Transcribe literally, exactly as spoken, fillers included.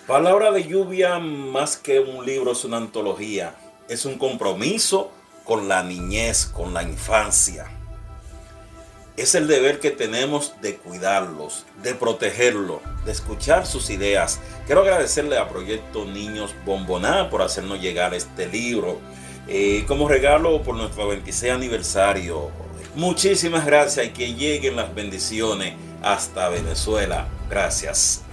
Palabra de lluvia, más que un libro, es una antología. Es un compromiso con la niñez, con la infancia. Es el deber que tenemos de cuidarlos, de protegerlos, de escuchar sus ideas. Quiero agradecerle a Proyecto Niños Bomboná por hacernos llegar este libro eh, como regalo por nuestro veintiséis aniversario. Muchísimas gracias y que lleguen las bendiciones hasta Venezuela. Gracias.